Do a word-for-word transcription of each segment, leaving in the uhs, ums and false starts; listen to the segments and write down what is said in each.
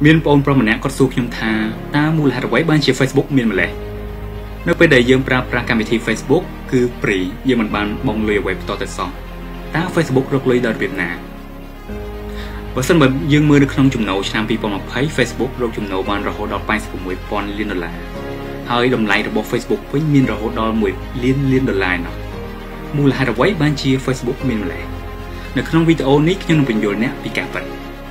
មានបងប្រុសម្នាក់គាត់សួរខ្ញុំថាតើមូលហេតុអ្វីបានជា Facebook មានម្លេះនៅពេលដែលយើងប្រើប្រាស់កម្មវិធី Facebook គឺ free យើងមិនបានបង់លុយអ្វីបន្តទៅសោះតើ Facebook រកលុយដល់របៀបណាបើសិនបើយើងមើលនៅក្នុងចំណូលឆ្នាំពីរពាន់ยี่สิบ Facebook រកចំណូលបានរហូតដល់แปดสิบหกពាន់លានដុល្លារហើយតម្លៃរបស់ Facebook វិញមានរហូតដល់មួយលានលានដុល្លារនោះមូលហេតុអ្វីបានជា Facebook មានម្លេះនៅក្នុងវីដេអូនេះខ្ញុំនឹងបញ្យល់អ្នកពីការពិត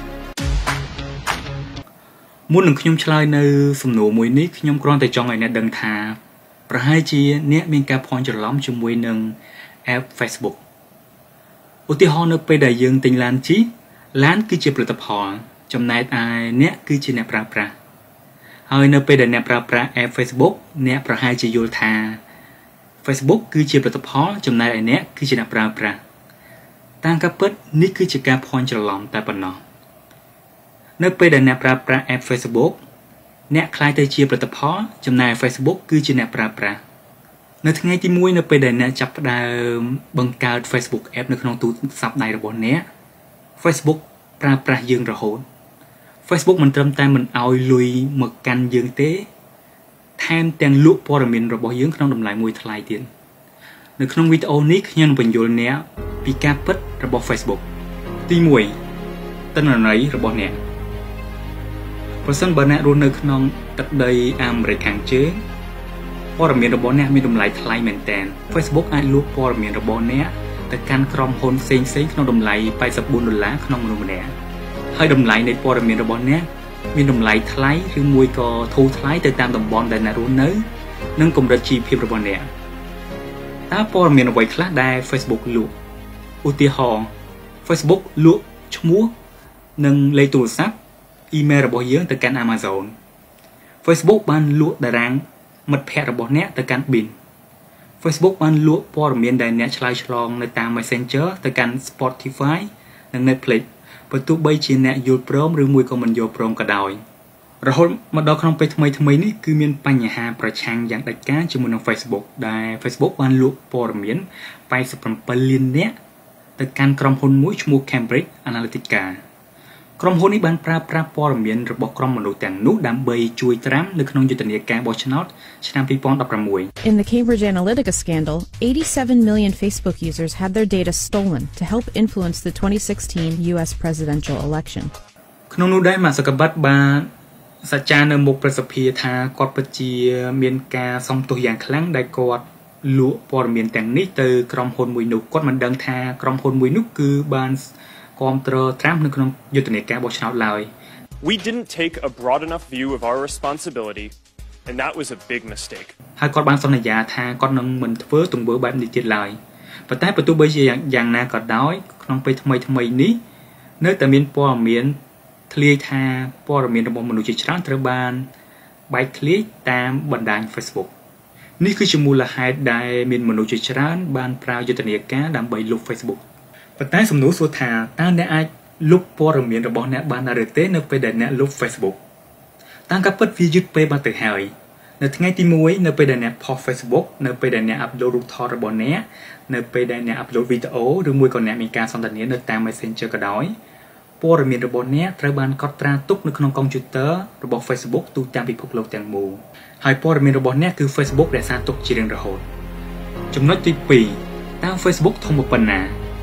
មុននឹងខ្ញុំឆ្លើយនៅសំណួរមួយនេះខ្ញុំគ្រាន់តែចង់ឲ្យអ្នកដឹងថាប្រហែលជាអ្នកមានការភ័ន្តច្រឡំជាមួយនឹង app Facebook ឧទាហរណ៍នៅពេលដែលយើងទិញឡានជិះឡានគឺជាផលិតផលចំណែកឯអ្នកគឺជាអ្នកប្រើប្រាស់ហើយនៅពេលដែលអ្នកប្រើប្រាស់ app Facebook អ្នកប្រហែលជាយល់ថា Facebook គឺជាផលិតផលចំណែកឯអ្នកគឺជាអ្នកប្រើប្រាស់តាមការពិតនេះគឺជាការភ័ន្តច្រឡំតែប៉ុណ្ណោះនៅពេលដែលអ្នកប្រើប្រាស់ app Facebook អ្នកក្លាយទៅជាផលិតផលចំណែក Facebook គឺជាអ្នកប្រើប្រាស់នៅថ្ងៃទីមួយនៅពេលដែលអ្នកចាប់ផ្ដើមបង្កើត Facebook app នៅក្នុងទូរស័ព្ទដៃរបស់អ្នក Facebook ប្រើប្រាស់យើងរហូត Facebook មិនត្រឹមតែមិនឲ្យលុយមកកាន់យើងទេថែមទាំងលក់ព័ត៌មានរបស់យើងក្នុងតម្លៃមួយថ្លៃទៀតនៅក្នុងវីដេអូនេះខ្ញុំនឹងបញ្យល់អ្នកពីការពិតរបស់ Facebook ទីមួយទិន្នន័យរបស់អ្នកប្រសិនបើអ្នករស់នៅក្នុងទឹកដីអាមេរិកខាងជើងព័ត៌មានរបស់អ្នកមានតម្លៃថ្លៃមែនទែន Facebook អាចលក់ព័ត៌មានរបស់អ្នកទៅកាន់ក្រុមហ៊ុនផ្សេងៗក្នុងតម្លៃแปดสิบสี่ដុល្លារក្នុងមនុស្សម្នាក់ហើយតម្លៃនៃព័ត៌មានរបស់អ្នកមានតម្លៃថ្លៃឬមួយក៏ធូរថ្លៃទៅតាមតំបន់ដែលអ្នករស់នៅនិងកម្រិតជីវភាពរបស់អ្នកតើព័ត៌មានអ្វីខ្លះដែល Facebook លក់ឧទាហរណ៍ Facebook លក់ឈ្មោះនិងលេខទូរស័ព្ទអ៊ីមែលរបស់យើងទៅកាន់ Amazon Facebook បានលក់តារាងមិត្តភ័ក្តិរបស់អ្នកទៅកាន់ Bing Facebook បានលក់ព័ត៌មានដែលអ្នកឆ្លើយឆ្លងនៅតាម Messenger ទៅកាន់ Spotify និង Netflix បើទោះបីជាអ្នកយល់ព្រមឬមួយក៏មិនយល់ព្រមក៏ដោយរហូតមកដល់ក្នុងពេលថ្មីថ្មីនេះគឺមានបញ្ហាប្រឆាំងយ៉ាងដាច់ខាតជាមួយនឹង Facebook ដែល Facebook បានលក់ព័ត៌មានแปดสิบเจ็ดលាននាក់ទៅកាន់ក្រុមហ៊ុនមួយឈ្មោះ Cambridge Analytica ក្រុមហ៊ុននេះបានប្រើប្រាស់ព័ត៌មានរបស់ក្រុមមនុស្សទាំងនោះដើម្បីជួយត្រាំនៅក្នុងយុទ្ធនាការបោះឆ្នោតឆ្នាំtwo thousand sixteen In the Cambridge Analytica scandal, eighty-seven million Facebook users had their data stolen to help influence the twenty sixteen U S presidential election. ក្នុងនោះដែរMark Zuckerbergបានសច្ចានៅមុខប្រសិទ្ធិថាគាត់ពិតជាមានការសំទោសយ៉ាងខ្លាំងដែលគាត់លក់ព័ត៌មានទាំងនេះទៅក្រុមហ៊ុនមួយនោះគាត់មិនដឹងថាក្រុមហ៊ុនមួយនោះគឺបានគាំទ្រត្រាំនៅក្នុងយុទ្ធនាការបោះឆ្នោតឡើយ We didn't take a broad enough view of our responsibility and that was a big mistake. ហើយគាត់បានសន្យាថាគាត់នឹងមិនធ្វើទង្វើបែបនេះទៀតឡើយប៉ុន្តែបើទោះបីជាយ៉ាងណាក៏ដោយក្នុងពេលថ្មីថ្មីនេះនៅតែមានព័ត៌មានធ្លាយថាព័ត៌មានរបស់មនុស្សជាច្រើនត្រូវបានបែកធ្លាយតាមបណ្ដាញ Facebook នេះគឺជាមូលហេតុដែលមានមនុស្សជាច្រើនបានប្រើយុទ្ធនាការដើម្បីលុប Facebook ប៉ុន្តែសំណួរសួរថាតើអ្នកអាចលុបព័ត៌មានរបស់អ្នកបានឬទេនៅពេលដែលអ្នកលុប Facebook តាមការពិតវាយឺតពេលបាត់ទៅហើយនៅថ្ងៃទីមួយនៅពេលដែលអ្នកផុស Facebook នៅពេលដែលអ្នកអាប់ឡូតរូបថតរបស់អ្នកនៅពេលដែលអ្នកអាប់ឡូតវីដេអូឬមួយក៏អ្នកមានការសន្ទនានៅតាម Messenger ក៏ដោយព័ត៌មានរបស់អ្នកត្រូវបានកត់ត្រាទុកនៅក្នុងកុំព្យូទ័ររបស់ Facebook ទូទាំងពិភពលោកទាំងមូលហើយព័ត៌មានរបស់អ្នកគឺ Facebook រក្សាទុកជារៀងរហូតចំណុចទីពីរតើ Facebook ធំប៉ុណ្ណា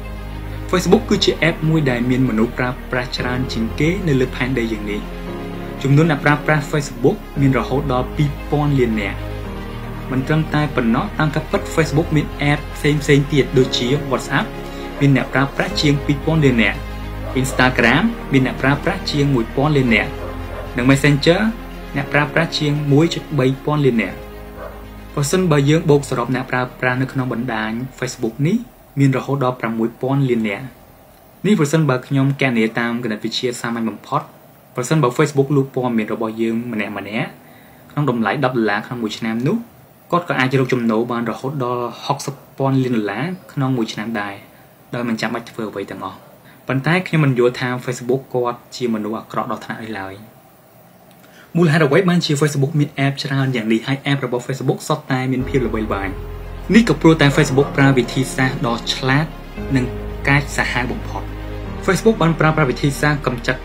Facebook គឺជា app មួយដែលមានមនុស្សប្រើប្រាស់ច្រើនជាងគេនៅលើផែនដីយ៉ាងនេះចំនួនអ្នកប្រើប្រាស់ Facebook មានរហូតដល់two thousandលាននាក់មិនត្រឹមតែប៉ុណ្ណោះតាមការពិត Facebook មាន app ផ្សេងៗទៀតដូចជា WhatsApp មានអ្នកប្រើប្រាស់ជាងtwo thousandលាននាក់ Instagram មានអ្នកប្រើប្រាស់ជាងone thousandលាននាក់និង Messenger អ្នកប្រើប្រាស់ជាងone point three thousandលាននាក់បើសិនបើយើងបូកសរុបអ្នកប្រើប្រាស់នៅក្នុងបណ្ដាញ Facebook នេះមានរហូតដល់six thousandលាននាក់នេះប្រសិនបើខ្ញុំកណនាតាមគណិតវិទ្យាសាមញ្ញបំផុតប្រសិនបើ Facebook លក់ព័ត៌មានរបស់យើងម្នាក់ម្នាក់ក្នុងតម្លៃtenដុល្លារក្នុងមួយឆ្នាំនោះគាត់ក៏អាចរកចំណូលបានរហូតដល់sixty thousandលានដុល្លារក្នុងមួយឆ្នាំដែរដោយមិនចាំបាច់ធ្វើអ្វីទាំងអស់ប៉ុន្តែខ្ញុំមិនយល់ថា Facebook គាត់ជាមនុស្សអាក្រក់ដល់ថ្នាក់នេះឡើយមូលហេតុអ្វីបានជា Facebook មាន app ច្រើនយ៉ាងនេះហើយ app របស់ Facebook សុទ្ធតែមានភាពល្បីល្បាញនេះក៏ព្រោះតែ Facebook ប្រើវិធីសាស្ត្រដ៏ឆ្លាតនិងកាចសាហាវបំផុត Facebook បានប្រើប្រាស់វិធីសាស្ត្រកម្ចាត់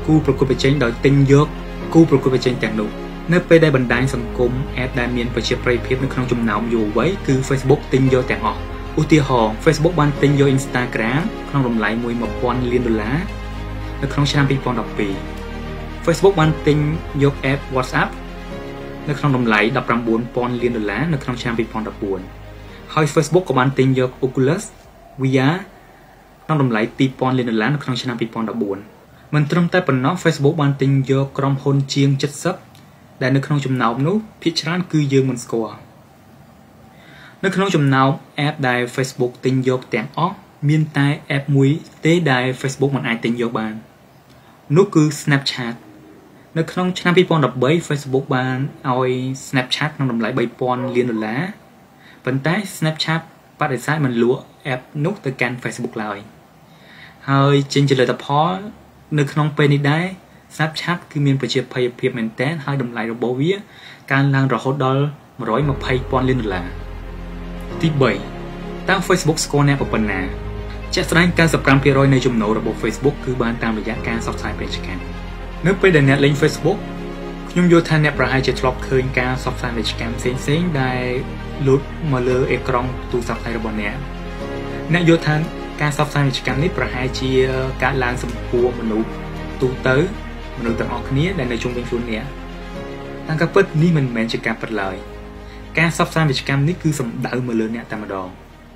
គូប្រកួតប្រជែងដោយទិញយកគូប្រកួតប្រជែងទាំងនោះនៅពេលដែលបណ្ដាញសង្គម app ដែលមានប្រជាប្រិយភាពនៅក្នុងចំណោមយុវវ័យគឺ Facebook ទិញយកទាំងអស់ឧទាហរណ៍ Facebook បានទិញយក Instagram ក្នុងតម្លៃមួយពាន់លានដុល្លារនៅក្នុងឆ្នាំពីរពាន់ដប់ពីរ Facebook បានទិញយក app WhatsApp នៅក្នុងតម្លៃដប់ប្រាំបួនពាន់លានដុល្លារនៅក្នុងឆ្នាំពីរពាន់ដប់បួនហើយ Facebook ក៏បានទិញយក Oculus វី អារ ក្នុងតម្លៃពីរពាន់លានដុល្លារនៅក្នុងឆ្នាំពីរពាន់ដប់បួនមិនត្រឹមតែប៉ុណ្ណោះ Facebook បានទិញយកក្រុមហ៊ុនជាងเจ็ดสิบដែលនៅក្នុងចំណោមនោះភាគច្រើនគឺយើងមិនស្គាល់នៅក្នុងចំណោម app ដែល Facebook ទិញយកទាំងអស់មានតែ app មួយទេដែល Facebook មិនអាចទិញយកបាននោះគឺ Snapchat នៅក្នុងឆ្នាំពីរពាន់ដប់បី Facebook បានឲ្យ Snapchat ក្នុងតម្លៃបីពាន់លានដុល្លារប៉ុន្តែ Snapchat បដិសេធមិនលក់ app នោះទៅកាន់ Facebook ឡើយហើយចេញជាលទ្ធផលនៅក្នុងពេលនេះដែរ Snapchat គឺមានប្រជាប្រិយភាពមែនទែនហើយតម្លៃរបស់វាកើនឡើងរហូតដល់មួយរយម្ភៃពាន់លានដុល្លារទីបីតើ Facebook ស្គាល់អ្នកប៉ុណ្ណាជាក់ស្ដែង 九十五%នៃចំណូលរបស់ Facebook គឺបានតាមរយៈការផ្សព្វផ្សាយពាណិជ្ជកម្មនៅពេលដែលអ្នកលេង Facebook ខ្ញុំយល់ថាអ្នកប្រហែលជាធ្លាប់ឃើញការផ្សព្វផ្សាយពាណិជ្ជកម្មផ្សេងៗដែលលូតមកលើអេក្រង់ទូរស័ព្ទដៃរបស់អ្នកអ្នកយល់ថាការផ្សព្វផ្សាយពាណិជ្ជកម្មនេះប្រហែលជាការឡើងសម្ពោធមនុស្សទូទៅមនុស្សទាំងអស់គ្នាដែលនៅជុំវិញខ្លួនអ្នកតាមការពិតនេះមិនមែនជាការពិតឡើយការផ្សព្វផ្សាយពាណិជ្ជកម្មនេះគឺសំដៅមកលើអ្នកតែម្ដង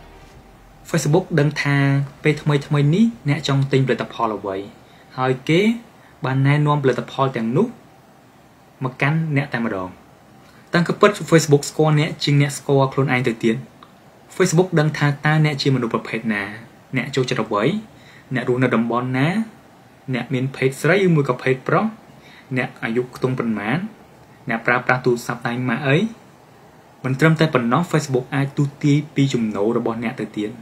Facebook ដឹងថាពេលថ្មីថ្មីនេះអ្នកចង់ទិញផលិតផលអ្វីហើយគេបានណែនាំផលិតផលទាំងនោះមកកាន់អ្នកតែម្ដងតាមការពិត Facebook ស្គាល់អ្នកជាងអ្នកស្គាល់ខ្លួនឯងទៅទៀត Facebook ដឹងថាតើអ្នកជាមនុស្សប្រភេទណាអ្នកចូលចិត្តអ្វីអ្នករស់នៅតំបន់ណាអ្នកមានភេទស្រីឬមួយក៏ភេទប្រុសអ្នកអាយុខ្ទង់ប៉ុន្មានអ្នកប្រើប្រាស់ទូរស័ព្ទដៃម៉ាកអីមិនត្រឹមតែប៉ុណ្ណោះ Facebook អាចទូទាយពីចំណូលរបស់អ្នកទៅទៀត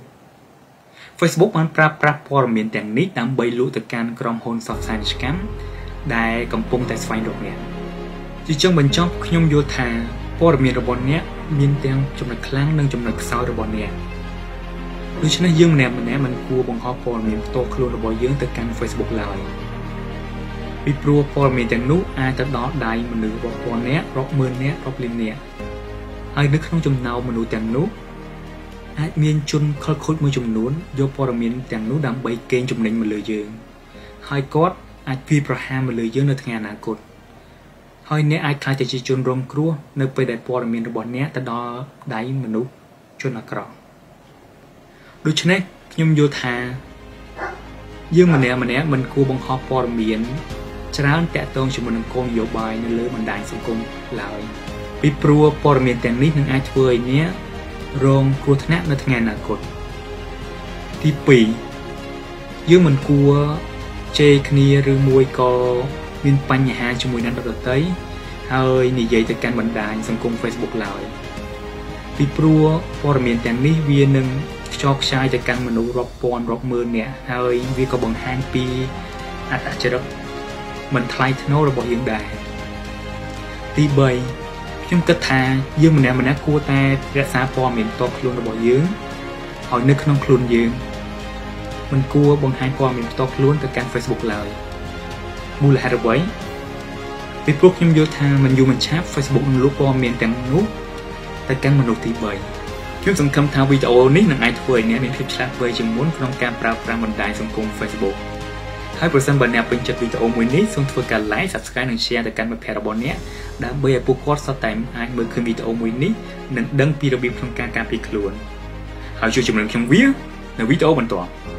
Facebook បានប្រើប្រាស់ព័ត៌មានទាំងនេះដើម្បីលក់ទៅកាន់ក្រុមហ៊ុនផ្សព្វផ្សាយពាណិជ្ជកម្មដែលកំពុងតែស្វែងរកអ្នកជាចុងបញ្ចប់ខ្ញុំយល់ថាព័ត៌មានរបស់អ្នកមានទាំងចំណុចខ្លាំងនិងចំណុចខ្សោយរបស់អ្នកដូច្នេះយើងម្នាក់ម្នាក់មិនគួរបង្ហោះព័ត៌មានផ្ទាល់ខ្លួនរបស់យើងទៅកាន់ Facebook ឡើយពីព្រោះព័ត៌មានទាំងនោះអាចទៅដល់ដៃមនុស្សរាប់ពាន់នាក់រាប់ម៉ឺននាក់រាប់លាននាក់ហើយនៅក្នុងចំណោមមនុស្សទាំងនោះអាចមានជនខិលខូចមួយចំនួនយកព័ត៌មានទាំងនោះដើម្បីកេងចំណេញមកលើយើងហើយគាត់អាចវាយប្រហារមកលើយើងនៅថ្ងៃអនាគតហើយអ្នកអាចខ្លាចតែជាជនរងគ្រោះនៅពេលដែលព័ត៌មានរបស់អ្នកទៅដល់ដៃមនុស្សជនអាក្រក់ដូច្នេះខ្ញុំយល់ថាយើងម្នាក់ម្នាក់មិនគួរបង្ហោះព័ត៌មានច្រើនតាក់ទងជាមួយនឹងគោលនយោបាយនៅលើបណ្ដាញសង្គមឡើយពីព្រោះព័ត៌មានទាំងនេះនឹងអាចធ្វើឲ្យអ្នករងគ្រោះថ្នាក់នៅថ្ងៃអនាគតទីពីរយើងមិនគួរជេរគ្នាឬមួយក៏មានបញ្ហាជាមួយអ្នកដទៃហើយនិយាយទៅកាន់បណ្ដាញសង្គម Facebook ឡើយពីព្រោះព័ត៌មានទាំងនេះវានឹងខ្ចោខ្ចាយទៅកាន់មនុស្សរាប់ពាន់រាប់ម៉ឺននាក់ហើយវាក៏បង្ហាញពីអត្តចរិតមិនថ្លៃថ្នូររបស់យើងដែរទីបីខ្ញុំគិតថាយើងម្នាក់ម្នាក់គួរតែរក្សាព័ត៌មានផ្ទាល់ខ្លួនរបស់យើងឲ្យនៅក្នុងខ្លួនយើងមិនគួរបង្ហាញព័ត៌មានផ្ទាល់ខ្លួនទៅកាន់ Facebook ឡើយមូលហេតុអ្វីពីព្រោះខ្ញុំយល់ថាមិនយូរមិនឆាប់ Facebook នឹងលុបព័ត៌មានទាំងនោះទៅកាន់មនុស្សទីបីខ្ញុំសង្ឃឹមថាវីដេអូនេះនឹងអាចធ្វើឲ្យអ្នកមានភាពឆ្លាតវៃជាងមុនក្នុងការប្រើប្រាស់បណ្ដាញសង្គម Facebook ហើយប្រសិនបើអ្នកពេញចិត្តវីដេអូមួយនេះសូមធ្វើការ Like Subscribe និង Share ទៅកាន់មិត្តភ័ក្តិរបស់អ្នកដើម្បីឲ្យពួកគាត់សុទ្ធតែអាចមើលឃើញវីដេអូមួយនេះនិងដឹងពីរបៀបក្នុងការការពារខ្លួនហើយជួយជំរុញខ្ញុំវានៅវីដេអូបន្ទាប់